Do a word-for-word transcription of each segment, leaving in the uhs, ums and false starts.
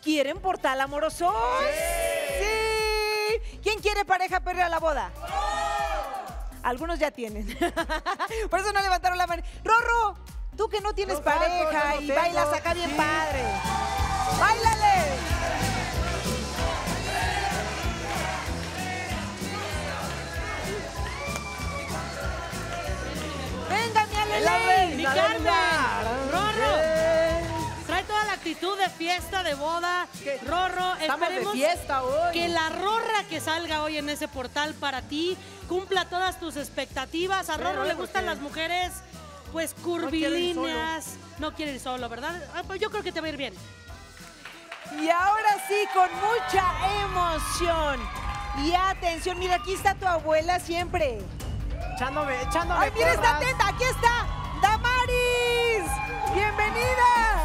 ¿Quieren portal amoroso? ¡Sí! ¡Sí! ¿Quién quiere pareja perra a la boda? Algunos ya tienen. Por eso no levantaron la mano. Rorro, tú que no tienes no, pareja no y tengo. Bailas acá bien sí. padre. ¡Báilale! ¡Venga, mi Aleley! ¡Mi Carmen! ¡Rorro! Trae toda la actitud de fiesta, de boda. ¿Qué? Rorro, estamos esperemos de fiesta hoy. Que la rorra que salga hoy en ese portal para ti cumpla todas tus expectativas. A Rorro le gustan las mujeres, pues, curvilíneas. No quiere ir solo, ¿verdad? Ah, pues yo creo que te va a ir bien. Y ahora sí, con mucha emoción. Y atención, mira, aquí está tu abuela siempre. Echándome, echándome. ¡Ay, mira, está atenta! ¡Aquí está! ¡Damaris! ¡Bienvenida!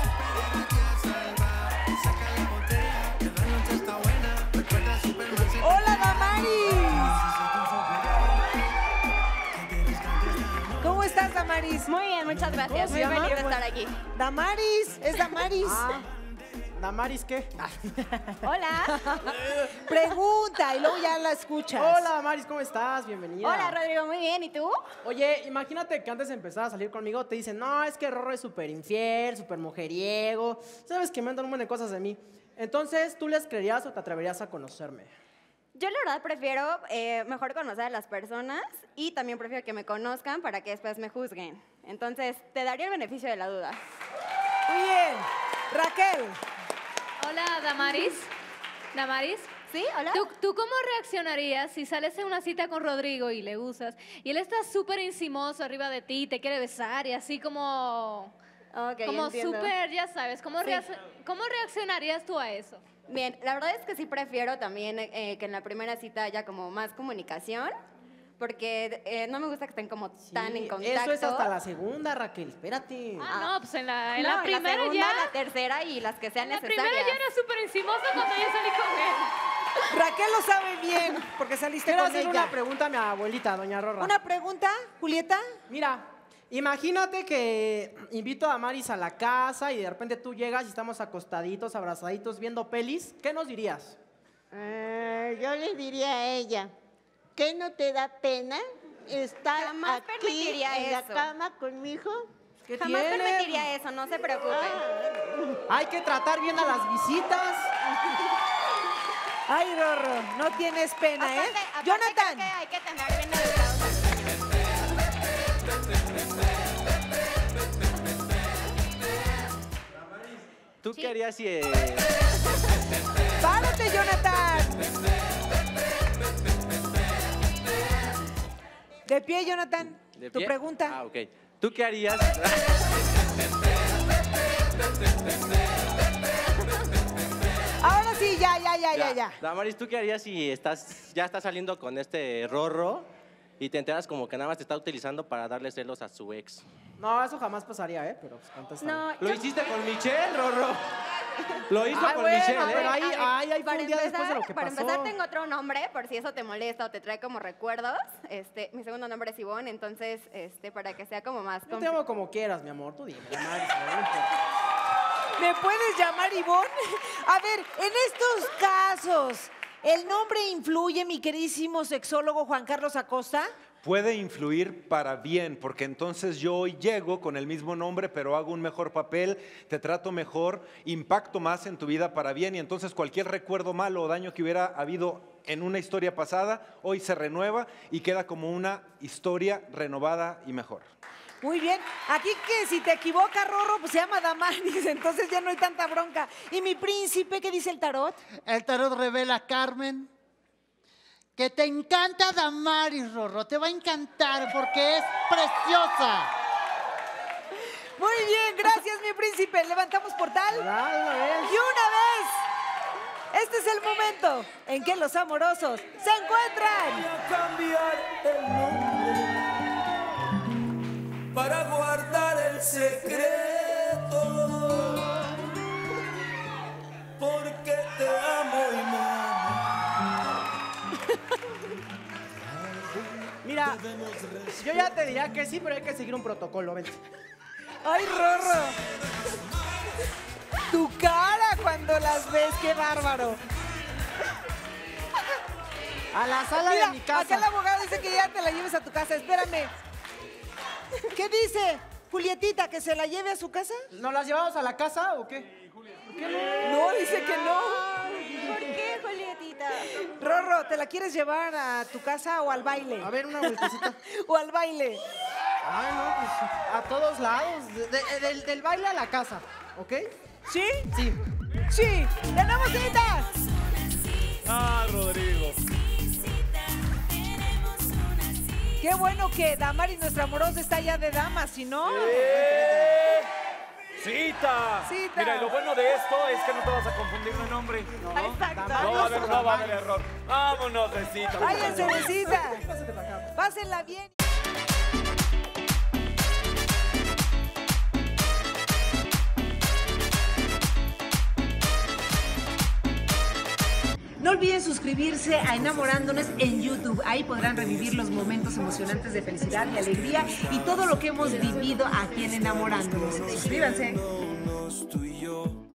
¡Hola, Damaris! ¿Cómo estás, Damaris? Muy bien, muchas gracias. Muy feliz de estar aquí. Damaris, es Damaris. Ah. ¿Damaris qué? Hola. Pregunta y luego ya la escuchas. Hola, Damaris, ¿cómo estás? Bienvenida. Hola, Rodrigo, muy bien. ¿Y tú? Oye, imagínate que antes de empezar a salir conmigo te dicen, no, es que Rorro es súper infiel, súper mujeriego. Sabes que me andan un montón de cosas de mí. Entonces, ¿tú les creerías o te atreverías a conocerme? Yo la verdad prefiero eh, mejor conocer a las personas y también prefiero que me conozcan para que después me juzguen. Entonces, te daría el beneficio de la duda. Muy bien. Raquel. Hola, Damaris. ¿Damaris? ¿Sí? ¿Hola? ¿Tú, ¿Tú cómo reaccionarías si sales en una cita con Rodrigo y le gustas y él está súper encimoso arriba de ti y te quiere besar y así como... Okay, como entiendo. súper, ya sabes, ¿cómo, Sí. reacc ¿cómo reaccionarías tú a eso? Bien, la verdad es que sí prefiero también eh, que en la primera cita haya como más comunicación, porque eh, no me gusta que estén como Sí, tan en contacto. Eso es hasta la segunda, Raquel, espérate. Ah, no, pues en la, en No, la primera la segunda, ya... la tercera y las que sean La necesarias. primera ya era súper encimoso cuando yo salí con él. Raquel lo sabe bien porque saliste Quiero con hacer ella. una pregunta a mi abuelita, doña Rorra. ¿Una pregunta, Julieta? Mira, imagínate que invito a Damaris a la casa y de repente tú llegas y estamos acostaditos, abrazaditos, viendo pelis. ¿Qué nos dirías? Eh, yo le diría a ella, ¿qué no te da pena estar Jamás aquí permitiría en la eso. cama con mi hijo? ¿Qué Jamás tiene? permitiría eso, no se preocupe. Ah, Hay que tratar bien a las visitas. Ay, Rorro, no tienes pena, Aparte, ¿eh? aparte Jonathan. creo que hay que tener bien educados. ¿Tú Sí. qué harías si... Eh... ¡Párate, Jonathan! De pie, Jonathan. ¿De Tu pie? pregunta. Ah, ok. ¿Tú qué harías? Ahora sí, ya, ya, ya, ya, ya. Damaris, ¿tú qué harías si estás, ya estás saliendo con este Rorro y te enteras como que nada más te está utilizando para darle celos a su ex? No, eso jamás pasaría, ¿eh? Pero pues contesta. No, ¿Lo yo- hiciste con Michelle, Rorro? Lo hizo Ay, con bueno, Michelle, pero ¿eh? ahí, A ver, ay, ahí fue para un día empezar, después de lo que para pasó. empezar tengo otro nombre, por si eso te molesta o te trae como recuerdos. Este, mi segundo nombre es Ivonne, entonces, este, para que sea como más... Yo confi- te amo como quieras, mi amor. Tú dime, Damaris, no importa. ¿Me puedes llamar Ivonne? A ver, en estos casos, ¿el nombre influye, mi queridísimo sexólogo Juan Carlos Acosta? Puede influir para bien, porque entonces yo hoy llego con el mismo nombre, pero hago un mejor papel, te trato mejor, impacto más en tu vida para bien, y entonces cualquier recuerdo malo o daño que hubiera habido en una historia pasada, hoy se renueva y queda como una historia renovada y mejor. Muy bien. Aquí que si te equivocas, Rorro, pues se llama Damaris, entonces ya no hay tanta bronca. ¿Y mi príncipe, qué dice el tarot? el tarot revela, Carmen, que te encanta Damaris, Rorro. Te va a encantar porque es preciosa. Muy bien, gracias, mi príncipe. Levantamos portal. Ya, de una vez. Y una vez, este es el momento en que los amorosos se encuentran. Cambiar el nombre para guardar el secreto, porque te amo y me Mira, yo ya te diría que sí, pero hay que seguir un protocolo, vente. ¡Ay, Rorro! ¡Tu cara! cuando las ves, qué bárbaro. A la sala Mira, de mi casa. acá el abogado dice que ya te la lleves a tu casa. Espérame. ¿Qué dice? Julietita, ¿que se la lleve a su casa? ¿Nos las llevamos a la casa o qué? ¿Por qué no? No, dice que no. ¿Por qué, Julietita? Rorro, ¿te la quieres llevar a tu casa o al baile? A ver, una vueltecita. O al baile. Ay, no, pues a todos lados. De- de- del, del baile a la casa, ¿ok? ¿Sí? Sí. Sí. ¡Tenemos citas! Ah, Rodrigo. Qué bueno que Damaris, nuestra amorosa, está ya de dama, si no... ¡Eh! ¡Cita! Cita. Mira, y lo bueno de esto es que no te vas a confundir de nombre. No, Exacto. no va a haber, no va a haber error. Vámonos de cita. ¡Váyanse de cita! Pásenla bien. No olviden suscribirse a Enamorándonos en YouTube. Ahí podrán revivir los momentos emocionantes de felicidad y alegría y todo lo que hemos vivido aquí en Enamorándonos. Suscríbanse.